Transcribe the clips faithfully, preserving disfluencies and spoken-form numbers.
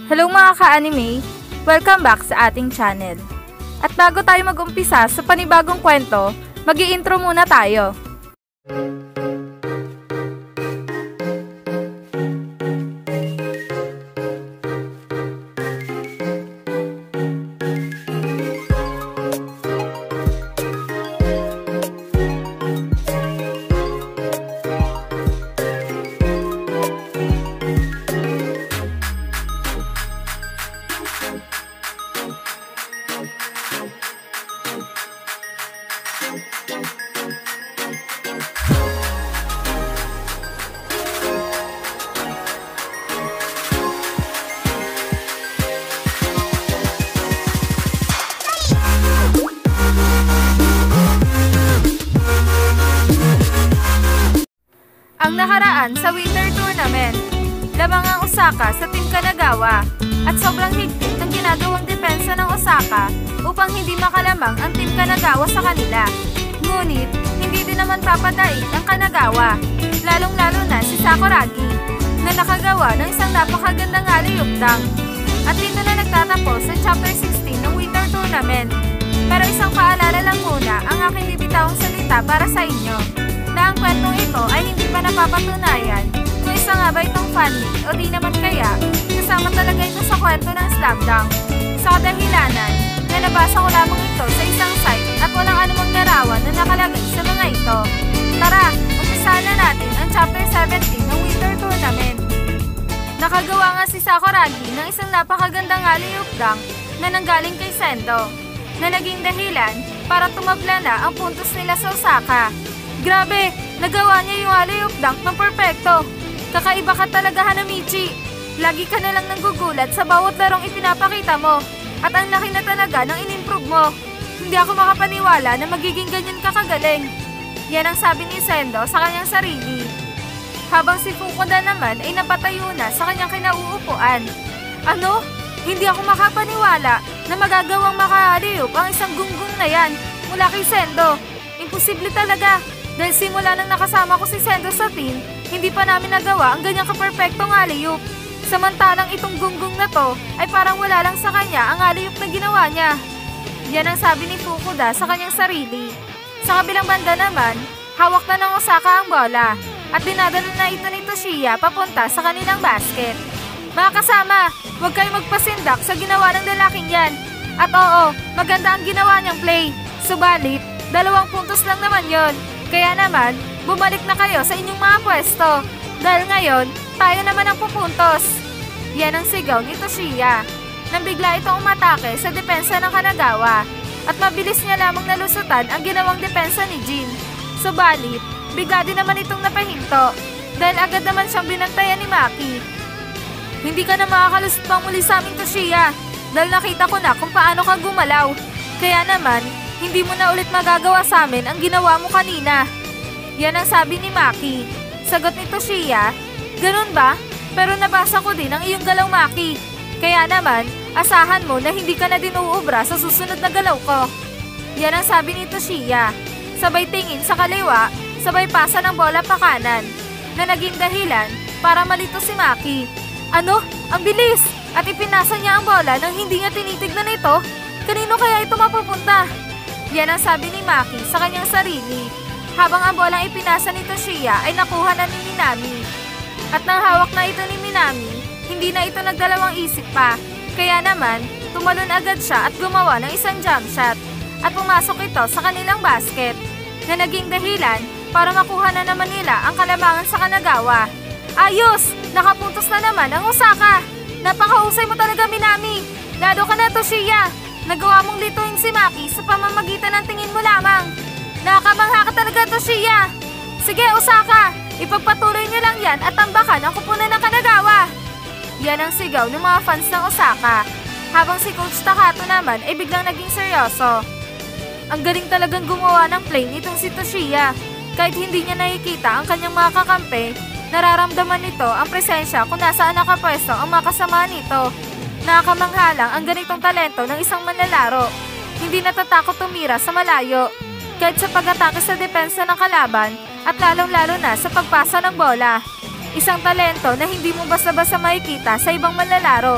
Hello mga ka-anime! Welcome back sa ating channel. At bago tayo mag-umpisa sa panibagong kwento, mag-i-intro muna tayo. Ang nakaraan sa Winter Tournament, lamang ang Osaka sa Team Kanagawa at sobrang higpit ng ginagawang depensa ng Osaka upang hindi makalamang ang Team Kanagawa sa kanila. Ngunit, hindi din naman papadaig ang Kanagawa, lalong-lalo na si Sakuragi, na nakagawa ng isang napakagandang alley-oop dunk. At dito na nagtatapos sa Chapter sixteen ng Winter Tournament. Pero isang paalala lang muna ang aking bibitawang salita para sa inyo, na ang kwentong ito ay hindi pa napapatunayan kung isa nga ba itong fanfic o di naman kaya kasama talaga ito sa kwento ng Slam Dunk. Sa kadahilanan na nabasa ko lamang ito sa isang site at walang anumang larawan na nakalagay sa mga ito. Tara, umpisahan na natin ang Chapter seventeen ng Winter Tournament. Nakagawa nga si Sakuragi ng isang napakagandang alley-oop dunk na nanggaling kay Sendo, na naging dahilan para tumabla na ang puntos nila sa Osaka. Grabe! Nagawa niya yung alley-oop dunk ng perpekto. Kakaiba ka talaga, Hanamichi. Lagi ka na lang nanggugulat sa bawat larong ipinapakita mo. At ang laki na talaga ng in-improve mo. Hindi ako makapaniwala na magiging ganyan ka kagaling. Yan ang sabi ni Sendo sa kanyang sarili. Habang si Fukuda naman ay napatayo na sa kanyang kinauupuan. Ano? Hindi ako makapaniwala na magagawang maka-alley-oop ang isang gunggong na yan mula kay Sendo. Imposible talaga. Dahil simula nang nakasama ko si Sendo sa team, hindi pa namin nagawa ang ganyang kaperpektong alley-oop. Samantalang itong gunggong na to ay parang wala lang sa kanya ang alley-oop na ginawa niya. Yan ang sabi ni Fukuda sa kanyang sarili. Sa kabilang banda naman, hawak na ng Osaka ang bola at dinadala na ito ni Toshiya papunta sa kanilang basket. Mga kasama, huwag kayong magpasindak sa ginawa ng lalaking yan. At oo, maganda ang ginawa niyang play. Subalit, dalawang puntos lang naman yon. Kaya naman, bumalik na kayo sa inyong mga pwesto. Dahil ngayon, tayo naman ang pupuntos. Yan ang sigaw ni Toshiya. Nang bigla itong umatake sa depensa ng Kanagawa. At mabilis niya lamang nalusutan ang ginawang depensa ni Jin. Subalit, bigla din naman itong napahinto. Dahil agad naman siyang binantayan ni Maki. Hindi ka na makakalusot pang muli sa aming, Toshiya. Dahil nakita ko na kung paano ka gumalaw. Kaya naman, hindi mo na ulit magagawa sa amin ang ginawa mo kanina. Yan ang sabi ni Maki. Sagot ni Toshiya, ganun ba? Pero nabasa ko din ang iyong galaw, Maki. Kaya naman, asahan mo na hindi ka na din uubra sa susunod na galaw ko. Yan ang sabi ni Toshiya. Sabay tingin sa kaliwa, sabay pasa ng bola pa kanan, na naging dahilan para malito si Maki. Ano? Ang bilis! At ipinasa niya ang bola nang hindi niya tinitignan ito. Kanino kaya ito mapupunta? Yan ang sabi ni Maki sa kanyang sarili, habang ang bolang ipinasa ni Toshiya ay nakuha na ni Minami. At nang hawak na ito ni Minami, hindi na ito nagdalawang isip pa. Kaya naman, tumalon agad siya at gumawa ng isang jump shot. At pumasok ito sa kanilang basket, na naging dahilan para makuha na naman nila ang kalamangan sa Kanagawa. Ayos! Nakapuntos na naman ang Osaka! Napakahusay mo talaga, Minami! Lalo ka na, Toshiya! Nagawa mong lituin si Maki sa pamamagitan ng tingin mo lamang. Nakakamangha ka talaga, Toshiya. Sige, Osaka, ipagpatuloy niyo lang yan at tambakan ang kupunan ng Kanagawa. Yan ang sigaw ng mga fans ng Osaka. Habang si Coach Takato naman ay biglang naging seryoso. Ang galing talagang gumawa ng play nitong si Toshiya. Kahit hindi niya nakikita ang kanyang mga kakampi, nararamdaman nito ang presensya kung nasaan nakapwesto ang mga kasama nito. Nakakamangha lang ang ganitong talento ng isang manlalaro. Hindi natatakot tumira sa malayo. Kahit sa pag-atake sa depensa ng kalaban at lalong-lalo na sa pagpasa ng bola. Isang talento na hindi mo basta-basta makikita sa ibang manlalaro.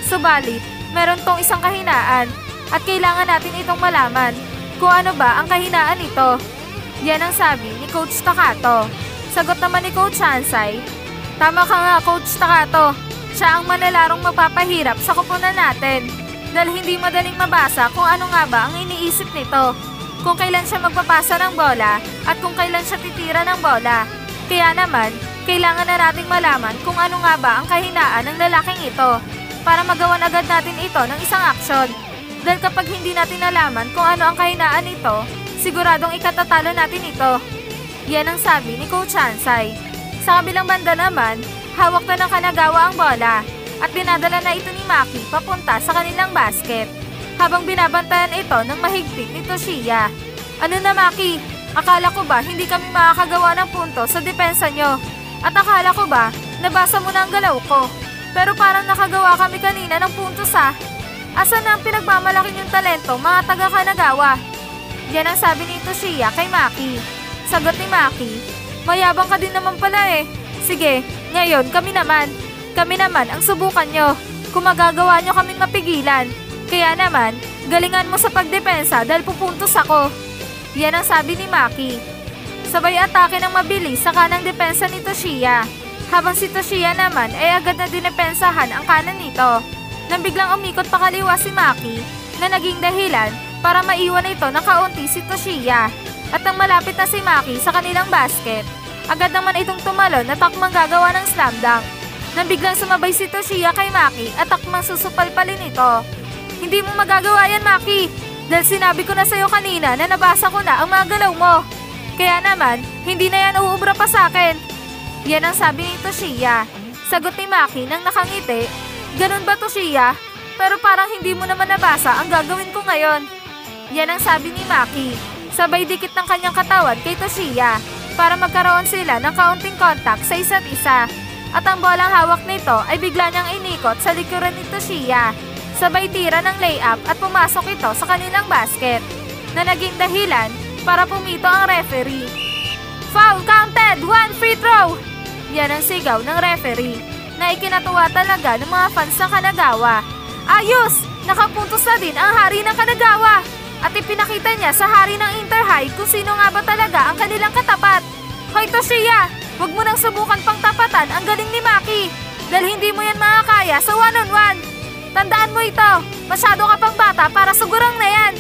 Subalit, meron tong isang kahinaan at kailangan natin itong malaman kung ano ba ang kahinaan nito. Yan ang sabi ni Coach Takato. Sagot naman ni Coach Hansay, tama ka nga Coach Takato, siya ang manalarong magpapahirap sa kupunan natin dahil hindi madaling mabasa kung ano nga ba ang iniisip nito, kung kailan siya magpapasa ng bola at kung kailan siya titira ng bola. Kaya naman, kailangan na nating malaman kung ano nga ba ang kahinaan ng lalaking ito para magawan agad natin ito ng isang aksyon. Dahil kapag hindi natin nalaman kung ano ang kahinaan nito, siguradong ikatatalo natin ito. Yan ang sabi ni Coach Hansay. Sa kabilang banda naman, hawak na ng Kanagawa ang bola at dinadala na ito ni Maki papunta sa kanilang basket habang binabantayan ito ng mahigpit ni Toshiya. Ano na Maki? Akala ko ba hindi kami makakagawa ng punto sa depensa nyo? At akala ko ba nabasa mo na ang galaw ko? Pero parang nakagawa kami kanina ng puntos ah. Asan na ang pinagmamalaki yung talento mga taga Kanagawa? Yan ang sabi ni Toshiya kay Maki. Sagot ni Maki, mayabang ka din naman pala eh. Sige, ngayon kami naman. Kami naman ang subukan nyo kung magagawa nyo kaming mapigilan. Kaya naman, galingan mo sa pagdepensa dahil pupuntos ako. Yan ang sabi ni Maki. Sabay atake ng mabilis sa kanang depensa ni Toshiya. Habang si Toshiya naman ay agad na dinepensahan ang kanan nito. Nang biglang umikot pa kaliwa si Maki na naging dahilan para maiwan ito ng kaunti si Toshiya. At nang malapit na si Maki sa kanilang basket, agad naman itong tumalon na takmang gagawa ng slam dunk. Nang biglang sumabay si Toshiya kay Maki at takmang susupalpalin ito. Hindi mo magagawa yan Maki, dahil sinabi ko na sa'yo kanina na nabasa ko na ang mga galaw mo. Kaya naman, hindi na yan uubra pa sa akin. Yan ang sabi ni Toshiya. Sagot ni Maki nang nakangiti, ganun ba Toshiya? Pero parang hindi mo naman nabasa ang gagawin ko ngayon. Yan ang sabi ni Maki. Sabay dikit ng kanyang katawan kay Toshiya para magkaroon sila ng kaunting contact sa isa't isa. At ang bolang hawak nito ay bigla niyang inikot sa likuran ni Toshiya. Sabay tira ng layup at pumasok ito sa kanilang basket na naging dahilan para pumito ang referee. Foul counted! One free throw! Yan ang sigaw ng referee na ikinatuwa talaga ng mga fans ng Kanagawa. Ayos! Nakapuntos na din ang hari ng Kanagawa! At ipinakita niya sa hari ng Inter-High kung sino nga ba talaga ang kanilang katapat. Hoy Toshiya, huwag mo nang subukan pang tapatan ang galing ni Maki dahil hindi mo yan makakaya sa one-on-one. Tandaan mo ito, masyado ka pang bata para sugurang na yan.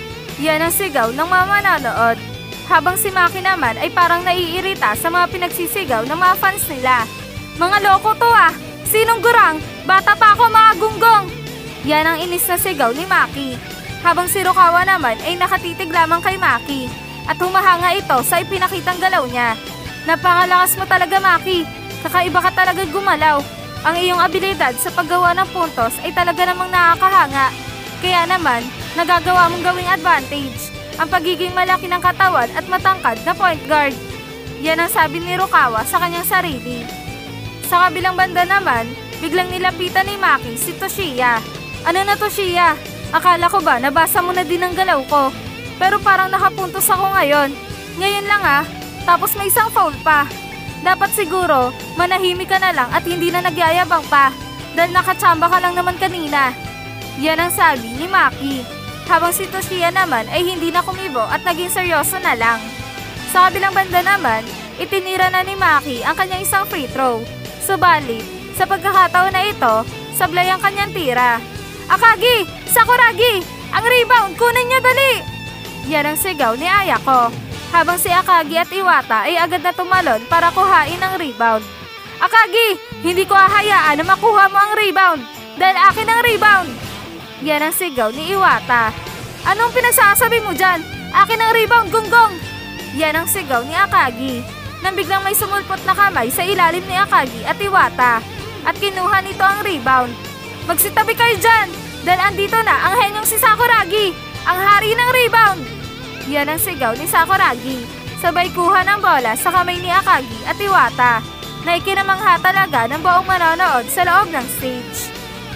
Yan ang sigaw ng mga manonood. Habang si Maki naman ay parang naiirita sa mga pinagsisigaw ng mga fans nila. Mga loko to ah, sinong gurang? Bata pa ako mga gunggong. Yan ang inis na sigaw ni Maki. Habang si Rukawa naman ay nakatitig lamang kay Maki at humahanga ito sa ipinakitang galaw niya. Napakalakas mo talaga Maki, kakaiba ka talaga gumalaw. Ang iyong abilidad sa paggawa ng puntos ay talaga namang nakakahanga. Kaya naman, nagagawa mong gawing advantage ang pagiging malaki ng katawan at matangkad na point guard. Yan ang sabi ni Rukawa sa kanyang sarili. Sa kabilang banda naman, biglang nilapitan ni Maki si Toshiya. Ano na Toshiya? Akala ko ba nabasa mo na din ang galaw ko? Pero parang nakapuntos ako ngayon. Ngayon lang ah, tapos may isang foul pa. Dapat siguro, manahimik ka na lang at hindi na nagyayabang pa. Dahil nakatsamba ka lang naman kanina. Yan ang sabi ni Maki. Habang si Toshiya naman ay hindi na kumibo at naging seryoso na lang. Sa kabilang banda naman, itinira na ni Maki ang kanyang isang free throw. Subalit, sa pagkakataon na ito, sablay ang kanyang tira. Akagi! Sakuragi! Ang rebound! Kunin niyo dali! Yan ang sigaw ni Ayako. Habang si Akagi at Iwata ay agad na tumalon para kuhain ang rebound. Akagi! Hindi ko hahayaan na makuha mo ang rebound! Dahil akin ang rebound! Yan ang sigaw ni Iwata. Anong pinagsasabi mo dyan? Akin ang rebound, gunggong! Yan ang sigaw ni Akagi. Nang biglang may sumulpot na kamay sa ilalim ni Akagi at Iwata at kinuha nito ang rebound. Magsitabi kayo dyan! Dahil andito na ang henyong si Sakuragi, ang hari ng rebound! Yan ang sigaw ni Sakuragi. Sabay kuha ng bola sa kamay ni Akagi at Iwata na ikinamangha talaga ng buong manonood sa loob ng stage.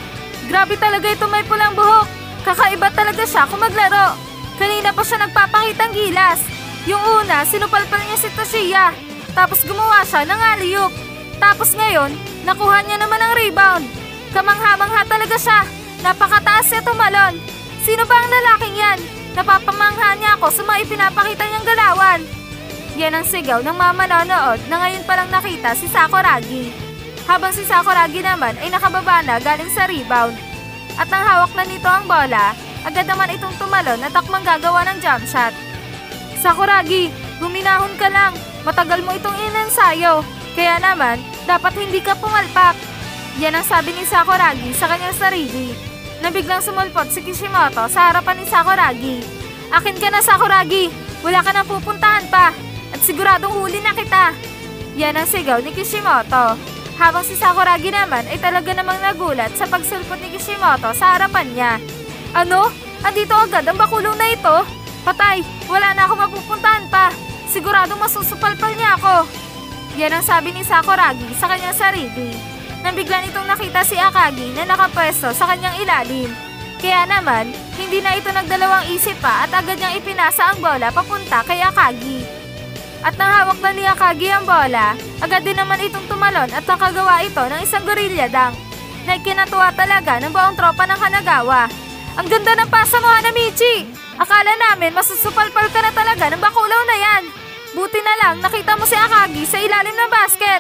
Grabe talaga ito may pulang buhok. Kakaiba talaga siya kung maglaro. Kanina pa siya nagpapakitang gilas. Yung una, sinupalpal niya si Toshiya. Tapos gumawa siya ng alley-oop. Tapos ngayon, nakuha niya naman ang rebound. Kamangha-mangha nga talaga siya. Napakataas niya tumalon. Sino ba ang lalaking yan? Napapamangha niya ako sa mga ipinapakita niyang galawan. Yan ang sigaw ng mga manonood na ngayon palang nakita si Sakuragi. Habang si Sakuragi naman ay nakababa na galing sa rebound. At nang hawak na nito ang bola, agad naman itong tumalon at takmang gagawa ng jump shot. Sakuragi, guminahon ka lang. Matagal mo itong inensayo. Kaya naman, dapat hindi ka pumalpak. Yan ang sabi ni Sakuragi sa kanyang sarili. Na biglang sumulpot si Kishimoto sa harapan ni Sakuragi. Akin ka na, Sakuragi. Wala ka na pupuntahan pa. At siguradong huli na kita. Yan ang sigaw ni Kishimoto. Habang si Sakuragi naman ay talaga namang nagulat sa pagsulpot ni Kishimoto sa harapan niya. Ano? Andito agad ang bakulong na ito? Patay, wala na ako mapupuntahan pa. Siguradong masusupalpal niya ako. Yan ang sabi ni Sakuragi sa kanyang sarili. Nang bigla nitong nakita si Akagi na nakapwesto sa kanyang ilalim. Kaya naman, hindi na ito nagdalawang isip pa at agad niyang ipinasa ang bola papunta kay Akagi. At nang hawak na ni Akagi ang bola, agad din naman itong tumalon at nakagawa ito ng isang gorilla dunk na ikinatuwa talaga ng buong tropa ng Kanagawa. Ang ganda ng pasa mo, Hanamichi! Akala namin masusupalpal ka na talaga ng bakulaw na yan. Buti na lang nakita mo si Akagi sa ilalim ng basket.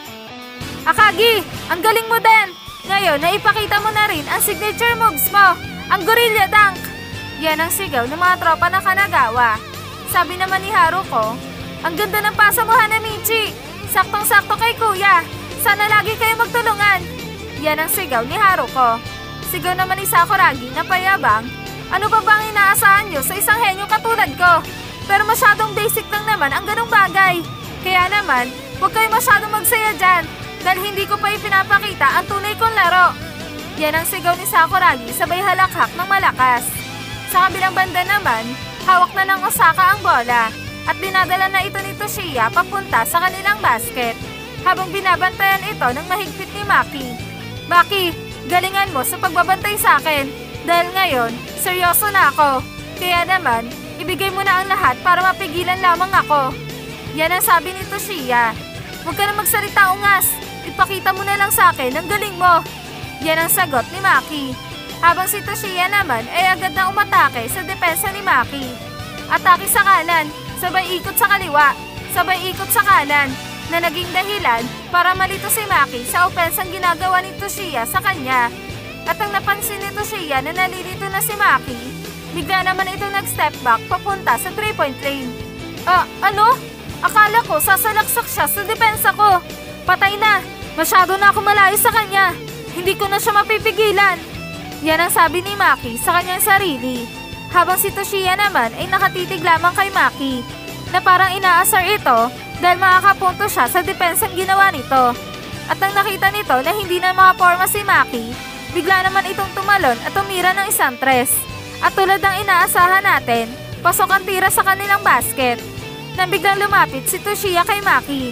Akagi, ang galing mo din! Ngayon, naipakita mo na rin ang signature moves mo, ang gorilla dunk! Yan ang sigaw ng mga tropa ng Kanagawa. Sabi naman ni Haruko, ang ganda ng pasa mo, Hanamichi! Saktong-sakto kay kuya! Sana lagi kayo magtulungan! Yan ang sigaw ni Haruko. Sigaw naman ni Sakuragi na payabang, ano pa bang inaasahan nyo sa isang henyo katulad ko? Pero masyadong basic lang naman ang ganong bagay. Kaya naman, huwag kayo masyadong magsaya dyan. Dahil hindi ko pa ipinapakita ang tunay kong laro. Yan ang sigaw ni Sakuragi sabay halakhak ng malakas. Sa kabilang banda naman, hawak na ng Osaka ang bola at dinadala na ito ni Toshiya papunta sa kanilang basket habang binabantayan ito ng mahigpit ni Maki. Maki, galingan mo sa pagbabantay sa akin dahil ngayon, seryoso na ako. Kaya naman, ibigay mo na ang lahat para mapigilan lamang ako. Yan ang sabi ni Toshiya. Huwag ka na magsalita, ungas. Ipakita mo na lang sa akin ang galing mo. Yan ang sagot ni Maki. Habang si Toshiya naman ay agad na umatake sa depensa ni Maki. Atake sa kanan, sabay ikot sa kaliwa, sabay ikot sa kanan, na naging dahilan para malito si Maki sa opensang ginagawa ni Toshiya sa kanya. At ang napansin ni Toshiya na nalilito na si Maki, bigla naman itong nag-step back papunta sa three-point lane. Ah, ano? Akala ko sasalaksak siya sa depensa ko. Patay na! Masyado na ako malayo sa kanya. Hindi ko na siya mapipigilan. Yan ang sabi ni Maki sa kanyang sarili. Habang si Toshiya naman ay nakatitig lamang kay Maki na parang inaasar ito dahil makakapunto siya sa depensang ginawa nito. At nang nakita nito na hindi na makaporma si Maki, bigla naman itong tumalon at tumira ng isang tres. At tulad ng inaasahan natin, pasok ang tira sa kanilang basket. Nang biglang lumapit si Toshiya kay Maki.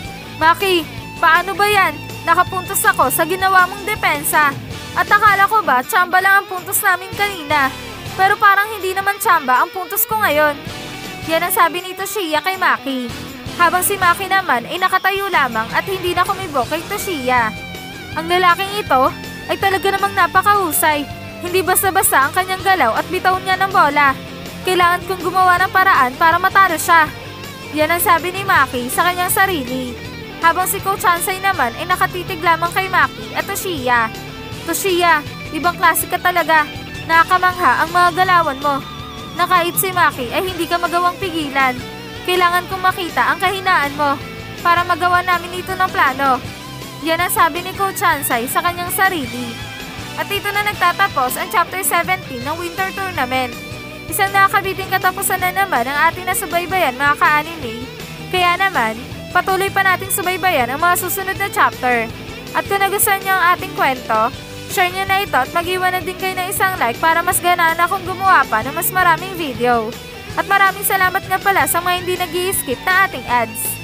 Maki, paano ba yan? Nakapuntos ako sa ginawa mong depensa. At akala ko ba, tsamba lang ang puntos namin kanina. Pero parang hindi naman tsamba ang puntos ko ngayon. Yan ang sabi ni Toshiya kay Maki. Habang si Maki naman ay nakatayo lamang at hindi na kumibo kay Toshiya. Ang lalaking ito ay talaga namang napakahusay. Hindi basta-basta ang kanyang galaw at bitaw niya ng bola. Kailangan kong gumawa ng paraan para matalo siya. Yan ang sabi ni Maki sa kanyang sarili. Habang si Coach Hansai naman ay nakatitig lamang kay Maki at Toshiya. Toshiya, ibang klase ka talaga. Nakakamangha ang mga galawan mo. Na kahit si Maki ay hindi ka magawang pigilan. Kailangan kong makita ang kahinaan mo para magawa namin ito ng plano. Yan ang sabi ni Coach Hansai sa kanyang sarili. At dito na nagtatapos ang Chapter seventeen ng Winter Tournament. Isang nakakabiting katapusan na naman ang ating nasubaybayan mga ka-anime. Kaya naman, patuloy pa nating subaybayan ang mga susunod na chapter. At kung nagustuhan nyo ang ating kwento, share nyo na ito at mag-iwan na din kayo ng isang like para mas ganaan akong gumawa pa ng mas maraming video. At maraming salamat nga pala sa mga hindi nag-i-skip na ating ads.